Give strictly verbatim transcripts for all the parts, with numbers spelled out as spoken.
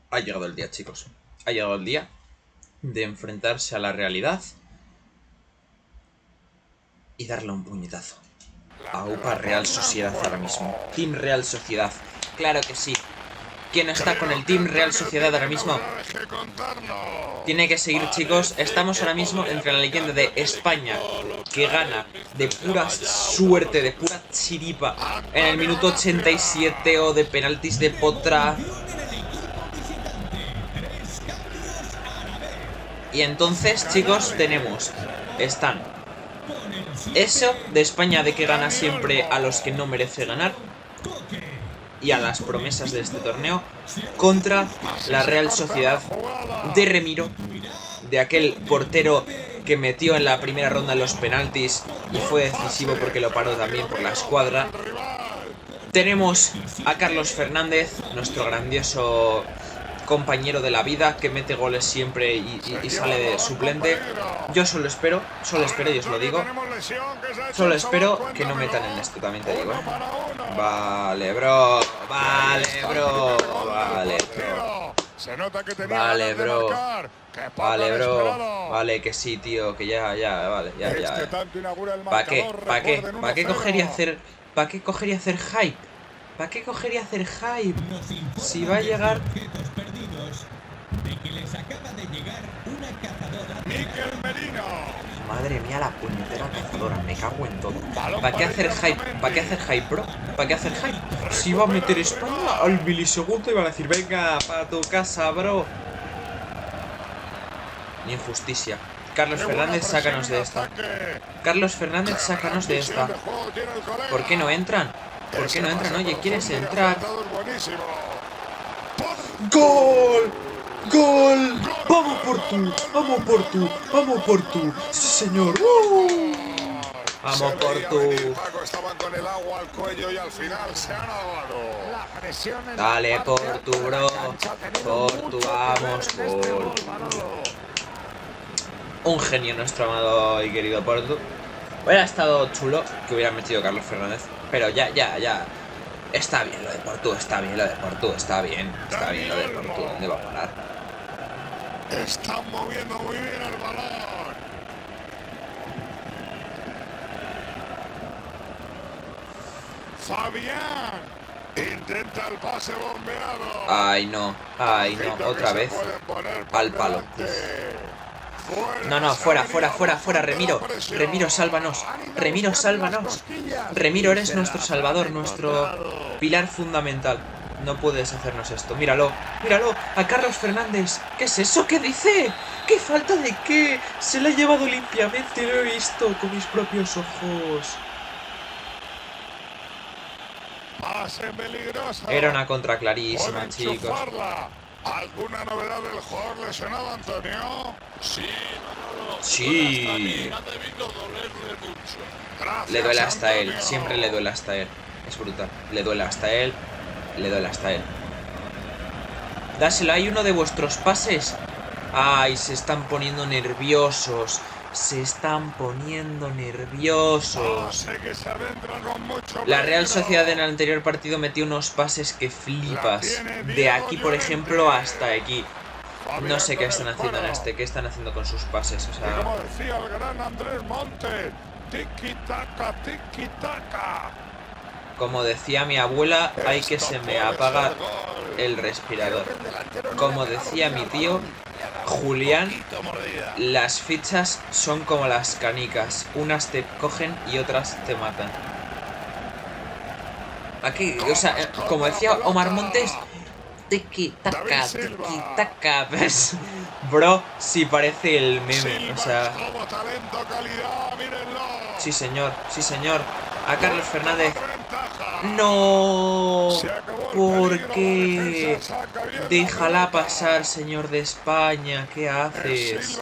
Ha llegado el día, chicos. Ha llegado el día de enfrentarse a la realidad y darle un puñetazo. Aupa Real Sociedad ahora mismo. Team Real Sociedad. Claro que sí. ¿Quién está con el Team Real Sociedad ahora mismo? Tiene que seguir, chicos. Estamos ahora mismo entre la leyenda de España, que gana de pura suerte, de pura chiripa, en el minuto ochenta y siete o de penaltis de Potra. Y entonces, chicos, tenemos... Están... Eso de España, de que gana siempre a los que no merece ganar, y a las promesas de este torneo, contra la Real Sociedad de Remiro, de aquel portero que metió en la primera ronda los penaltis y fue decisivo porque lo paró también por la escuadra. Tenemos a Carlos Fernández, nuestro grandioso compañero de la vida, que mete goles siempre y, y, y sale de suplente. Yo solo espero, solo espero, y os lo digo, solo espero que no metan en esto, también te digo, ¿eh? Vale, bro, vale, bro, vale, bro. Vale, bro, vale, bro, vale, que sí, tío, que ya, ya, vale, ya, ya. ¿Para qué? ¿Para qué? ¿Para qué coger y hacer, para qué coger y hacer hype? ¿Para qué coger y hacer hype? Si va a llegar... Madre mía, la puñetera cazadora, me cago en todo. ¿Para qué hacer hype? ¿Para qué hacer hype, bro? ¿Para qué hacer hype? Si va a meter España al milisegundo y van a decir, venga, para tu casa, bro. Ni injusticia. Carlos Fernández, sácanos de esta. Carlos Fernández, sácanos de esta. ¿Por qué no entran? ¿Por qué no entran? Oye, ¿quieres entrar? ¡Gol! ¡Gol! ¡Vamos por tú! ¡Vamos por tú! ¡Vamos por tú! ¡Sí, señor! ¡Uh! ¡Vamos por tú! Dale por tu, bro. Por tu, vamos por tu. Un genio nuestro amado y querido Portu. Hubiera estado chulo que hubiera metido Carlos Fernández, pero ya, ya, ya. Está bien lo de Portu, está bien lo de Portu, está bien. Está bien lo de Portu, ¿dónde va a parar? Están moviendo muy bien el balón. Fabián intenta el pase bombeado. Ay, no, ay, no, otra vez. Al palo. No, no, fuera, fuera, fuera, fuera, Remiro. Remiro, sálvanos. Remiro, sálvanos. Remiro, eres nuestro salvador, nuestro pilar fundamental. No puedes hacernos esto. Míralo, míralo, a Carlos Fernández. ¿Qué es eso? ¿Qué dice? ¿Qué falta de qué? Se la ha llevado limpiamente, lo he visto con mis propios ojos. Era una contra clarísima, chicos. ¿Alguna novedad del jugador lesionado, Antonio? Sí, no, no, no. Sí. Le duele hasta él, siempre le duele hasta él. Es brutal, le duele hasta él, le duele hasta él. Dáselo, hay uno de vuestros pases. Ay, se están poniendo nerviosos. Se están poniendo nerviosos. La Real Sociedad en el anterior partido metió unos pases que flipas. De aquí, por ejemplo, hasta aquí. No sé qué están haciendo en este. ¿Qué están haciendo con sus pases? O sea... Como decía el gran Andrés Monte, tiki-taka, tiki-taka. Como decía mi abuela, hay que se me apaga el respirador. Como decía mi tío Julián, las fichas son como las canicas. Unas te cogen y otras te matan. Aquí, o sea, como decía Omar Montes, tiki taka, tiki taka. ¿Ves? Bro, sí parece el meme, o sea... Sí, señor, sí, señor. A Carlos Fernández. ¡No! ¿Por qué? Déjala pasar, señor de España. ¿Qué haces?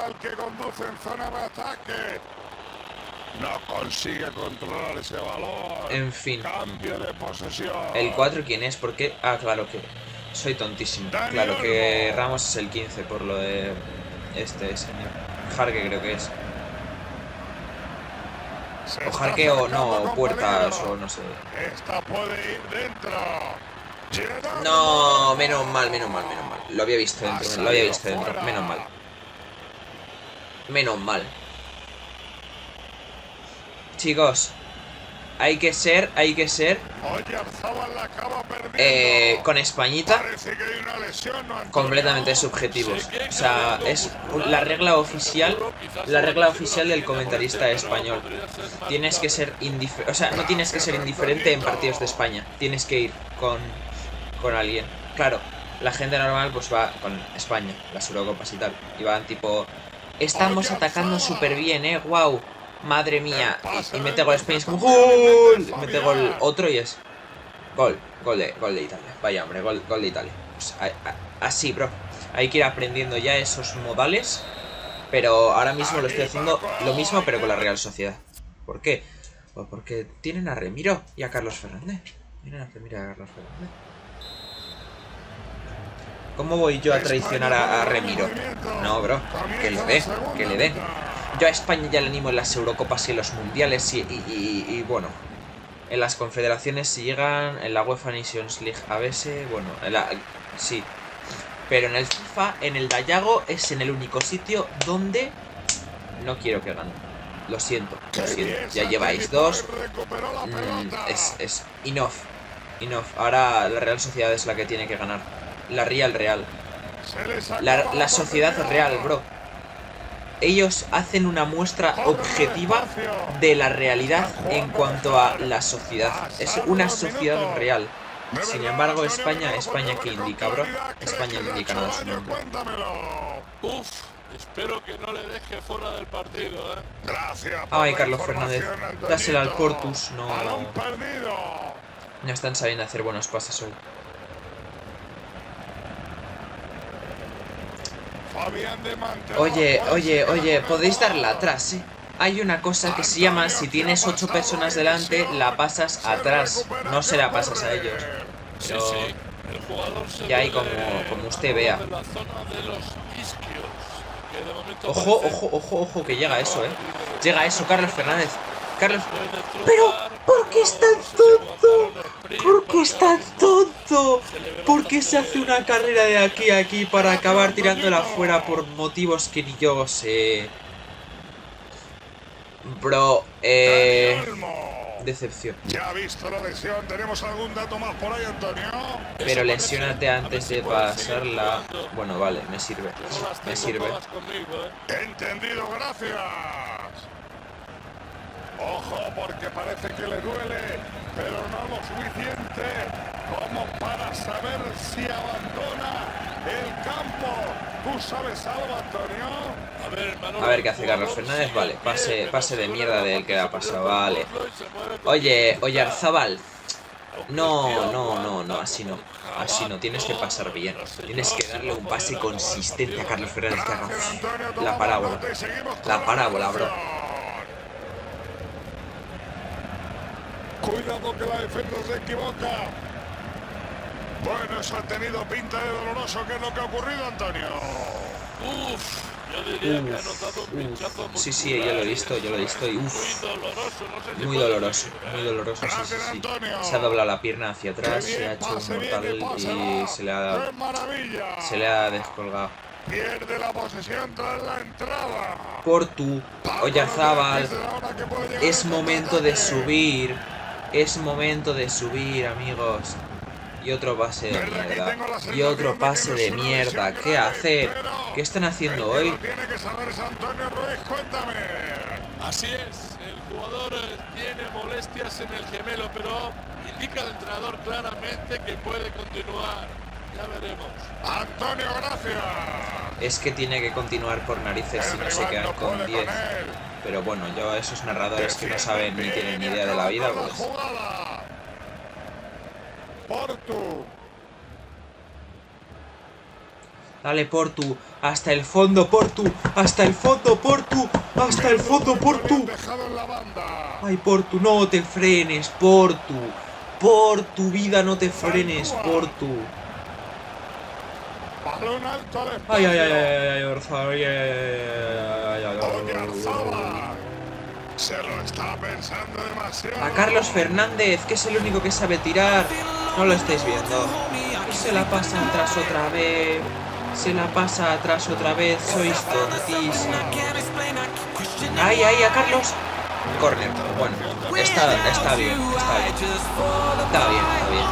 No consigue controlar ese balón. En fin. Cambio de posesión. ¿El cuatro quién es? ¿Por qué? Ah, claro que... Soy tontísimo. Claro que Ramos es el quince por lo de... Este señor. Jarque creo que es. O Jarque o no, o Puertas o no sé. Esta puede ir dentro. No, menos mal, menos mal, menos mal. Lo había visto dentro, lo había visto dentro. Menos mal. Menos mal. Chicos, hay que ser, hay que ser eh, con Españita completamente subjetivos. O sea, es la regla oficial, la regla oficial del comentarista español. Tienes que ser indiferente, o sea, no tienes que ser indiferente en partidos de España. Tienes que ir con, con alguien. Claro, la gente normal pues va con España, las Eurocopas y tal. Y van tipo, estamos atacando súper bien, eh, wow. Madre mía, y, y mete gol España, es como ¡gol! Mete gol otro y es gol, gol de, gol de Italia. Vaya hombre, gol, gol de Italia. Pues, a, a, así, bro. Hay que ir aprendiendo ya esos modales. Pero ahora mismo lo estoy haciendo lo mismo, pero con la Real Sociedad. ¿Por qué? Pues porque tienen a Remiro y a Carlos Fernández. Tienen a Remiro y a Carlos Fernández. ¿Cómo voy yo a traicionar a, a Remiro? No, bro, que le dé, que le dé. Yo a España ya le animo en las Eurocopas y en los Mundiales y, y, y, y bueno, en las confederaciones si llegan, en la UEFA Nations League a veces, bueno, en la, sí. Pero en el FIFA, en el Dayago, es en el único sitio donde no quiero que ganen. Lo siento, lo siento. Ya lleváis dos. Mm, es, es enough, enough. Ahora la Real Sociedad es la que tiene que ganar. La Real Real. La, la Sociedad Real, bro. Ellos hacen una muestra objetiva de la realidad en cuanto a la sociedad. Es una sociedad real. Sin embargo, España, España que indica, bro. España no indica nada su nombre. Uf, espero que no le deje fuera del partido, ¿eh? Gracias. Ay, Carlos Fernández, dásela al Portus. No, no están sabiendo hacer buenos pases hoy. Oye, oye, oye, podéis darla atrás, ¿eh? Hay una cosa que se llama, si tienes ocho personas delante, la pasas atrás. No se la pasas a ellos. Pero ya hay como, como usted vea. Ojo, ojo, ojo, ojo, que llega eso, ¿eh? Llega eso, Carlos Fernández. Carlos... Pero, ¿por qué es tan tonto? ¿Por qué es tan tonto? ¿Por qué se hace una carrera de aquí a aquí para acabar tirándola fuera por motivos que ni yo sé? Bro, eh... decepción. Ya ha visto la lesión, ¿tenemos algún dato más por ahí, Antonio? Pero lesiónate antes de pasarla. Bueno, vale, me sirve. Me sirve. Entendido, gracias. Ojo, porque parece que le duele, pero no lo suficiente como para saber si abandona el campo. ¿Tú sabes algo, Antonio? A ver, Manolo, a ver qué hace Carlos Fernández. Vale, pase, pase de mierda del que le ha pasado. Vale. Oye, oye, Arzabal. No, no, no, no, así no. Así no, tienes que pasar bien. Tienes que darle un pase consistente a Carlos Fernández que haga la parábola. La parábola, bro. Cuidado que la defensa se equivoca. Bueno, eso ha tenido pinta de doloroso. ¿Qué es lo que ha ocurrido, Antonio? Uf, yo diría que ha notado un pinchazo muscular. Sí, sí, yo lo he visto, yo lo he visto y uff. Muy doloroso, muy doloroso, sí, sí, sí. Se ha doblado la pierna hacia atrás, se ha hecho un mortal y se le ha, se le ha descolgado. Pierde la posesión tras la entrada. Portu, Oyarzábal, es momento de subir. Es momento de subir, amigos. Y otro pase de mierda. Y otro pase de mierda. ¿Qué hacer? ¿Qué están haciendo hoy? Así es, el jugador tiene molestias en el gemelo, pero indica el entrenador claramente que puede continuar. Ya veremos. Antonio, gracias. Es que tiene que continuar por narices si no se quedan con diez. Pero bueno, yo a esos narradores que no saben ni tienen ni idea de la vida, pues... Portu. Dale, Portu, hasta el fondo, Portu, hasta el fondo, Portu, hasta el fondo, Portu. Ay, Portu, no te frenes, Portu. Por tu vida no te frenes, Portu. Ay, ay, ay, ay, ay, Orzabal, ay, ay, ay, ay, ay, ay. Se lo está pensando demasiado. A Carlos Fernández, que es el único que sabe tirar. No lo estáis viendo. Se la pasa atrás otra vez. Se la pasa atrás otra vez. Sois tontísimos. Ahí, ahí, a Carlos. Corner. Bueno, está, está bien. Está bien. Está bien, está bien.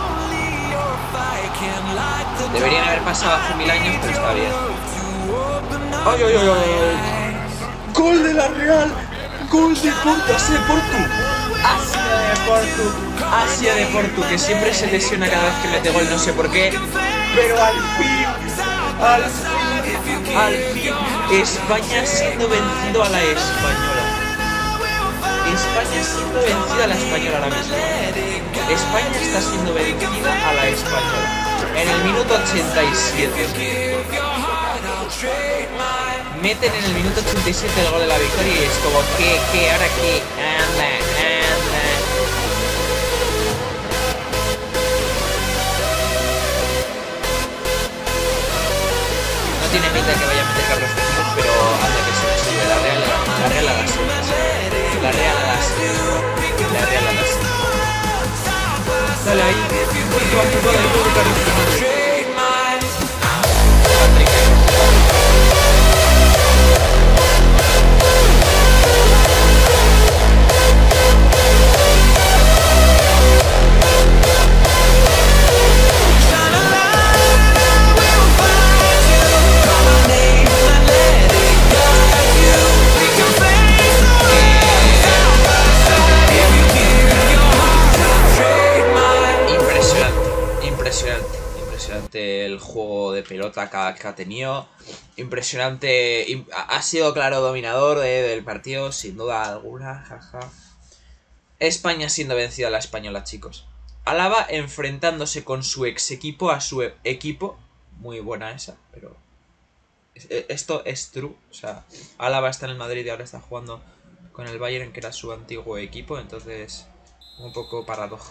Deberían haber pasado hace mil años, pero está bien. ¡Ay, ay, ay, ay! ¡Gol de la Real! ¡Gol de Portas de Portu! Asia de Portu, Asia de Portu, que siempre se lesiona cada vez que mete gol, no sé por qué, pero al fin, al fin, al fin, España siendo vencido a la española. España siendo vencida a la española ahora mismo. España está siendo vencida a la española. En el minuto ochenta y siete. Meten en el minuto ochenta y siete el gol de la victoria y es como que, que, ahora que, anda, anda. No tiene pinta de que vaya a meter Carlos Fernández, pero hace que se sube la Real, la Real a las la Real a las la Real a las dale ahí, última jugada del gol de Carlos Fernández. El juego de pelota que ha, que ha tenido, impresionante, imp ha sido claro dominador de, del partido, sin duda alguna, jaja. España siendo vencida a la española, chicos. Álava enfrentándose con su ex equipo a su e equipo, muy buena esa, pero esto es true, o sea, Álava está en el Madrid y ahora está jugando con el Bayern, que era su antiguo equipo, entonces un poco paradoja.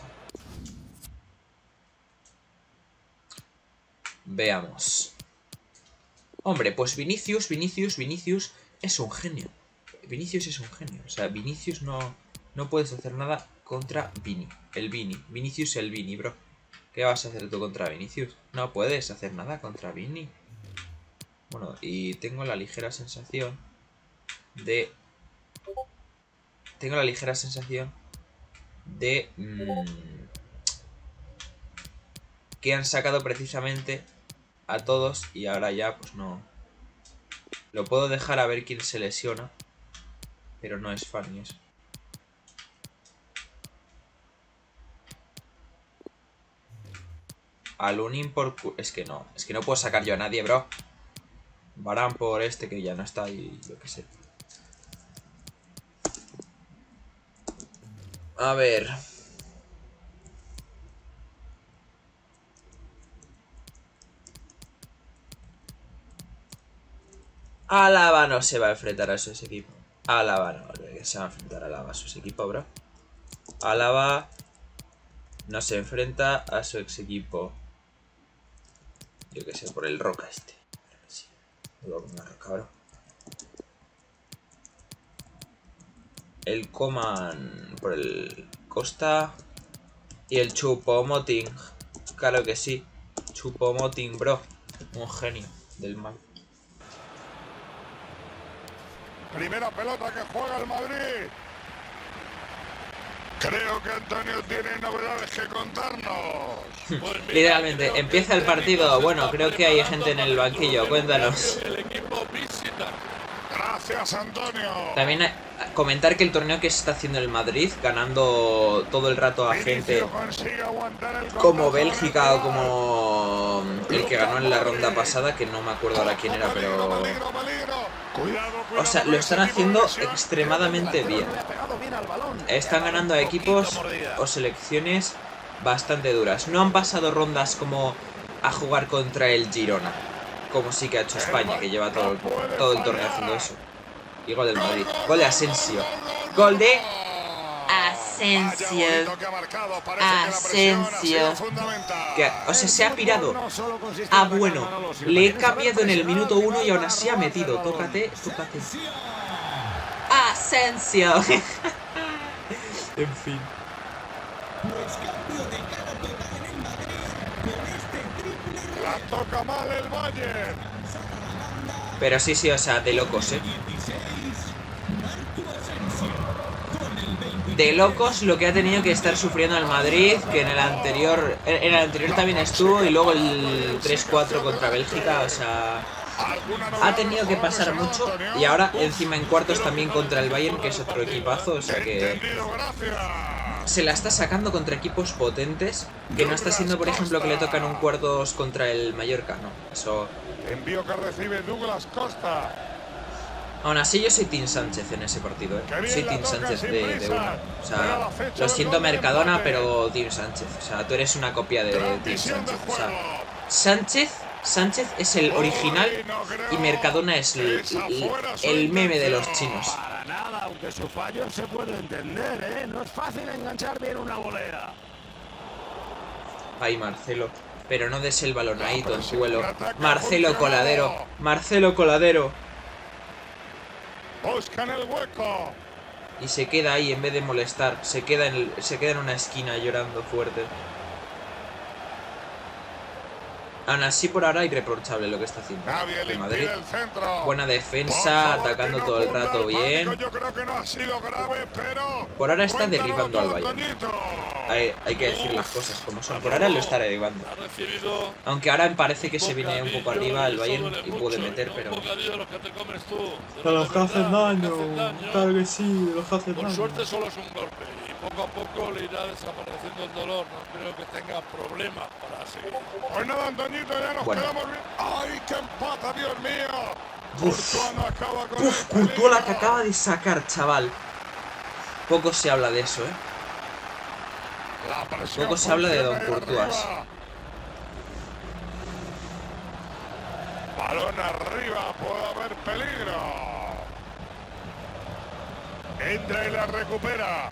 Veamos. Hombre, pues Vinicius, Vinicius, Vinicius es un genio. Vinicius es un genio. O sea, Vinicius no, no puedes hacer nada contra Vini. El Vini. Vinicius el Vini, bro. ¿Qué vas a hacer tú contra Vinicius? No puedes hacer nada contra Vini. Bueno, y tengo la ligera sensación de... Tengo la ligera sensación de... Mmm, que han sacado precisamente a todos y ahora ya pues no lo puedo dejar a ver quién se lesiona, pero no es funny eso. Alunin por... es que no, es que no puedo sacar yo a nadie, bro. Varane por este que ya no está y yo qué sé. A ver... Álava no se va a enfrentar a su equipo. Álava no, que se va a enfrentar a Álava a su equipo, bro. Álava no se enfrenta a su ex equipo. Yo que sé, por el Roca este. Sí, lo voy a poner Roca, bro. El Coman por el Costa. Y el Choupo-Moting. Claro que sí. Choupo-Moting, bro. Un genio del mal. Primera pelota que juega el Madrid. Creo que Antonio tiene novedades que contarnos. Pues literalmente, empieza el partido. Bueno, creo que hay gente en el banquillo. Cuéntanos. El equipo visita. Gracias, Antonio. También a, a comentar que el torneo que se está haciendo el Madrid, ganando todo el rato a gente como Bélgica o como el que ganó en la ronda pasada, que no me acuerdo ahora quién era, pero... O sea, lo están haciendo extremadamente bien. Están ganando a equipos o selecciones bastante duras. No han pasado rondas como a jugar contra el Girona, como sí que ha hecho España, que lleva todo, todo el torneo haciendo eso. Y gol del Madrid. Gol de Asensio. Gol de Asensio. Asensio. Que, o sea, se ha pirado. Ah, bueno. Le he cambiado en el minuto uno y aún así ha metido. Tócate, tócate. Asensio. En fin. La toca mal el Bayern. Pero sí, sí, o sea, de locos, ¿eh? De locos lo que ha tenido que estar sufriendo el Madrid, que en el anterior en el anterior también estuvo, y luego el tres cuatro contra Bélgica, o sea, ha tenido que pasar mucho, y ahora encima en cuartos también contra el Bayern, que es otro equipazo, o sea que se la está sacando contra equipos potentes, que no está siendo, por ejemplo, que le tocan un cuartos contra el Mallorca, no, eso... Envío que recibe Douglas Costa. Aún así yo soy Team Sánchez en ese partido, ¿eh? Soy Team Sánchez de, de una. O sea, lo siento Mercadona, pero Team Sánchez. O sea, tú eres una copia de Team Sánchez. O sea, Sánchez, Sánchez es el original y Mercadona es el, el, el meme de los chinos. Para nada, aunque su fallo se puede entender, ¿eh? No es fácil enganchar bien una volea. Ay, Marcelo. Pero no des el balón ahí, tontuelo. Marcelo Coladero. Marcelo Coladero. Buscan el hueco. Y se queda ahí en vez de molestar. Se queda en, el, se queda en una esquina llorando fuerte. Aún así, por ahora, irreprochable lo que está haciendo el Madrid. Buena defensa, atacando todo el rato bien. Por ahora está derribando al Bayern. Hay, hay que decir las cosas como son. Por ahora lo está derribando. Aunque ahora me parece que se viene un poco arriba el Bayern y puede meter, pero... Pero los que hacen daño, claro que sí, los que hacen daño. Por suerte solo es un golpe y poco a poco le irá desapareciendo el dolor. No creo que tenga problemas para seguir. Pues nada, Antoñito, ya nos Bueno. quedamos bien. ¡Ay, qué empata, Dios mío! Uf, Courtois no acaba con uf, el Courtois la que peligro. acaba de sacar, chaval. Poco se habla de eso, ¿eh? La presión Poco se habla de Don funciona Courtois. arriba. Balón arriba, puede haber peligro. Entra y la recupera.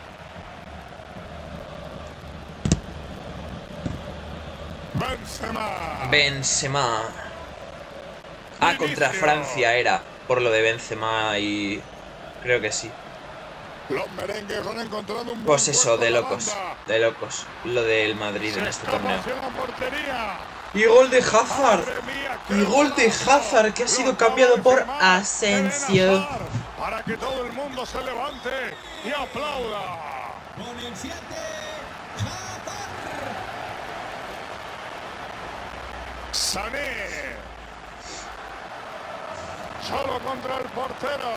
Benzema. Benzema. Ah, contra Francia era. Por lo de Benzema y... Creo que sí. Los merengues han encontrado un buen Pues eso, puesto de en la locos. banda. De locos. Lo del Madrid en Se este escapa torneo. hacia la portería. Y gol de Hazard. Madre mía, qué Y gol de Hazard que ha sido cambiado por Asensio. Para que todo el mundo se levante y aplauda. Sané. Solo contra el portero.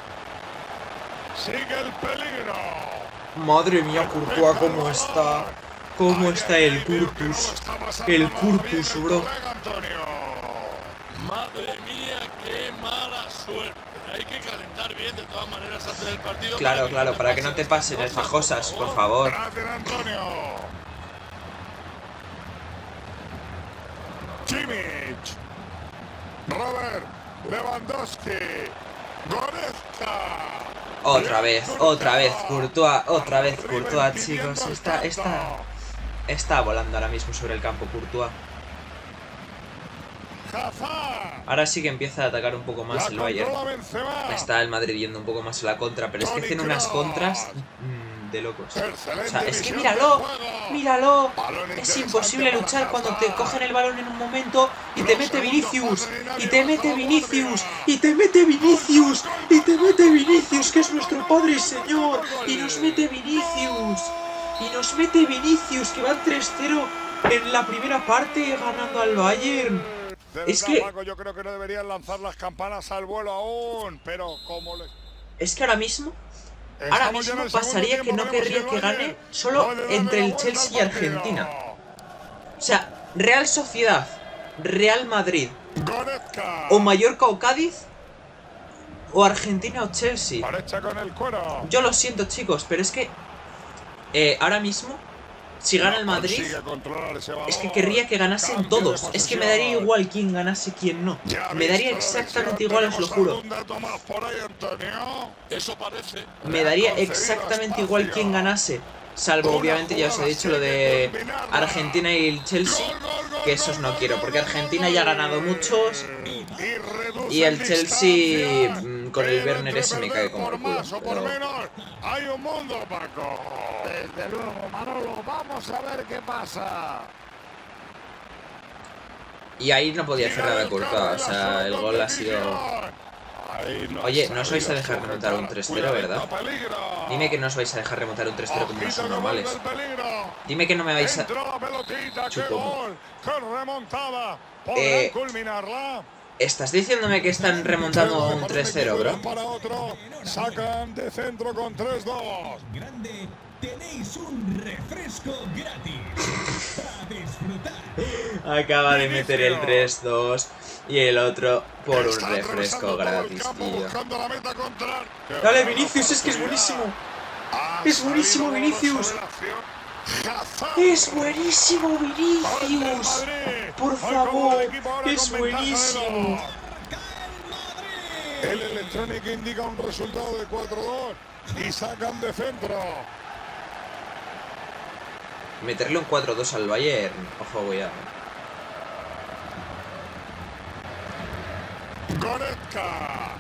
Sigue el peligro. Madre mía, Courtois, cómo está. Cómo está el Curtus. El Curtus, bro. Madre mía, qué mala suerte. Hay que calentar bien de todas maneras antes del partido. Claro, claro, para que no te pasen esas cosas, por favor. Gracias, Antonio. Kimmich. Robert Lewandowski. Goretzka. Otra vez, otra vez, Courtois, otra vez, Courtois, chicos. Está, está, está volando ahora mismo sobre el campo, Courtois. Hazard. Ahora sí que empieza a atacar un poco más La el Bayern. controla Benzema. Está el Madrid yendo un poco más a la contra, pero es que hacen unas contras mmm, de locos. O sea, es que míralo, míralo. Es imposible luchar cuando te cogen el balón en un momento y te mete Vinicius, y te mete Vinicius, y te mete Vinicius, y te mete Vinicius, que es nuestro Padre y Señor, y nos mete Vinicius, y nos mete Vinicius, que van tres cero en la primera parte ganando al Bayern. De Es verdad, que- Paco, yo creo que no deberían lanzar las campanas al vuelo aún, pero como les... Es que ahora mismo... Ahora Estamos ya en mismo el segundo pasaría que tiempo, no veremos querría si que el gane Bayern solo puede darle entre la el vuelta Chelsea y al partido. Argentina. O sea, Real Sociedad, Real Madrid, Goretzka. o Mallorca o Cádiz, o Argentina o Chelsea. Parecha con el cuero. Yo lo siento, chicos, pero es que eh, ahora mismo, si gana el Madrid, Consigue controlar ese balón. es que querría que ganasen Cambio de todos. Es que me daría posesión. igual quién ganase, quién no. Ya Me daría visto la exactamente lección, igual, os lo ¿tenemos juro. algún dato más por ahí, Antonio? Eso parece. Me daría exactamente igual quién ganase. Salvo, obviamente, ya os he dicho lo de Argentina y el Chelsea, que esos no quiero, porque Argentina ya ha ganado muchos Y reduce y el Chelsea distancia. mm, con el Pero Werner entre ese me perder cae como por el culo. más o por Pero... menos, hay un mundo, Paco. Desde luego, Manolo, vamos a ver qué pasa. Y ahí no podía hacer nada culpa, o sea, el gol ha sido... Oye, no os vais a dejar remontar un tres cero, ¿verdad? Dime que no os vais a dejar remontar un tres cero como no son normales. Dime que no me vais a... Chupomo. Eh... ¿Estás diciéndome que están remontando un tres cero, bro? Sacan de centro con tres dos. Grande, tenéis un refresco gratis para disfrutar. Acaba de meter el tres dos y el otro por un refresco gratis, tío. Dale, Vinicius, es que es buenísimo. Es buenísimo, Vinicius. Es buenísimo, Vinicius. Por favor, es buenísimo. El electrónico indica un resultado de cuatro dos y sacan de centro. Meterle un cuatro dos al Bayern. Ojo, voy a... Goretzka.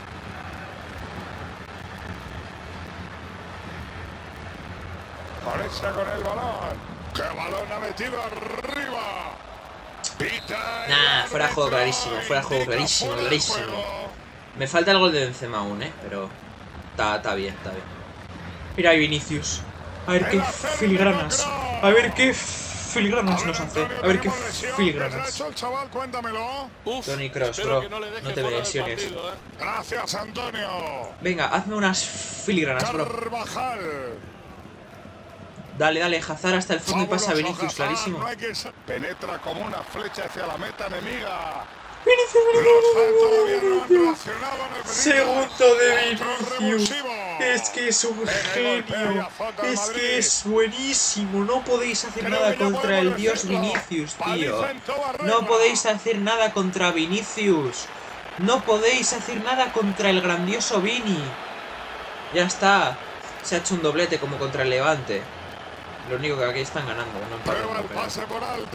Goretzka con el balón. ¡Qué balón ha metido arriba! Pita. Nah, fuera de juego clarísimo, fuera de juego clarísimo, clarísimo. Me falta el gol de Benzema aún, eh, pero está, está bien, está bien. Mira ahí Vinicius. A ver qué filigranas. A ver qué filigranas nos hace. A ver qué filigranas. Toni Kroos, bro, no te lesiones. Gracias, Antonio. Venga, hazme unas filigranas, bro. Dale, dale, Hazard hasta el fondo y pasa a Vinicius, clarísimo. No hay que... Penetra como una flecha hacia la meta enemiga. Vinicius, Vinicius. Segundo de Vinicius. Es que es un genio. Es que es buenísimo. No podéis hacer nada contra el dios Vinicius, tío. No podéis hacer nada contra Vinicius. No podéis hacer nada contra el grandioso Vini. Ya está. Se ha hecho un doblete como contra el Levante. Lo único que aquí están ganando, no Prueba el pase por alto.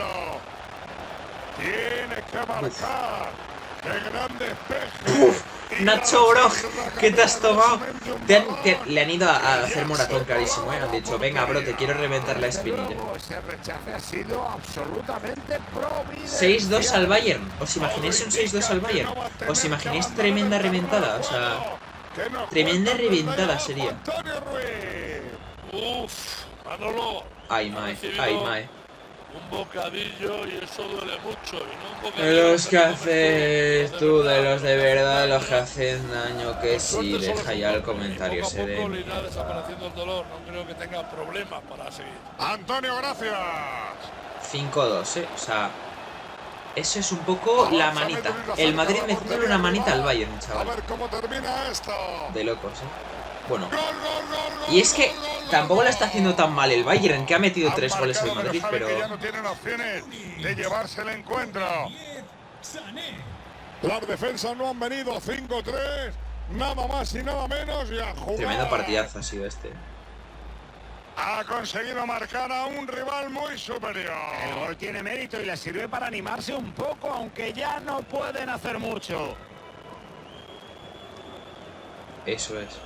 Tiene que marcar. ¡Qué gran despeje! Uf, Nacho, bro, ¿qué te has tomado? Te han, te, le han ido a, a hacer moratón clarísimo, ¿eh? Han dicho, venga, bro, te quiero reventar la espinilla. seis dos al Bayern. ¿Os imagináis un seis dos al Bayern? ¿Os imagináis tremenda reventada? O sea, tremenda reventada sería. Uf, Manolo. Ay, mae, ay, mae. Un bocadillo y eso duele mucho. Y no un bocadillo. De los que haces tú, de los de verdad, los que hacen daño, que sí, deja ya el comentario ese de... Poco a poco le irá desapareciendo el dolor. No creo que tenga problemas para seguir. Antonio, gracias. cinco dos, eh. O sea, eso es un poco la manita. El Madrid metiéndole una manita al Bayern, chaval. A ver cómo termina esto. De locos, eh. Bueno, y es que tampoco la está haciendo tan mal el Bayern, que ha metido tres goles el Madrid, pero... Ya no tienen opciones de llevarse el encuentro. Las defensas no han venido. Cinco tres, nada más y nada menos, y a jugar. Tremendo partidazo ha sido este. Ha conseguido marcar a un rival muy superior. El gol tiene mérito y le sirve para animarse un poco, aunque ya no pueden hacer mucho. Eso es.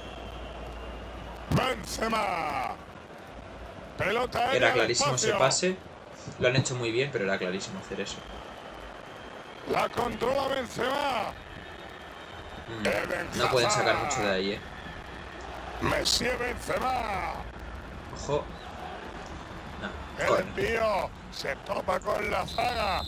Benzema. Pelota. Era clarísimo ese pase. Lo han hecho muy bien, pero era clarísimo hacer eso. La controla Benzema. Mm, no pueden sacar mucho de ahí, eh. Messi, Benzema. Ojo. No, el corner. envío se topa con la zaga.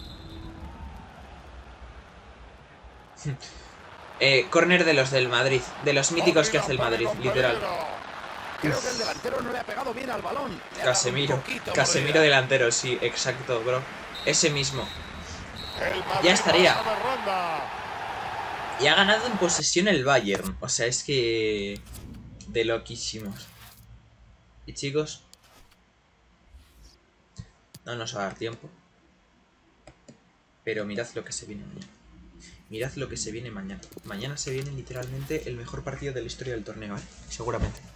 eh, corner de los del Madrid. De los míticos que hace el Madrid, literal. Creo que el delantero no le ha pegado bien al balón. Casemiro. Casemiro delantero, sí, exacto, bro. Ese mismo. Ya estaría. Y ha ganado en posesión el Bayern. O sea, es que... de loquísimos. Y chicos, no nos va a dar tiempo. Pero mirad lo que se viene mañana. Mirad lo que se viene mañana. Mañana se viene literalmente el mejor partido de la historia del torneo, ¿eh? Seguramente.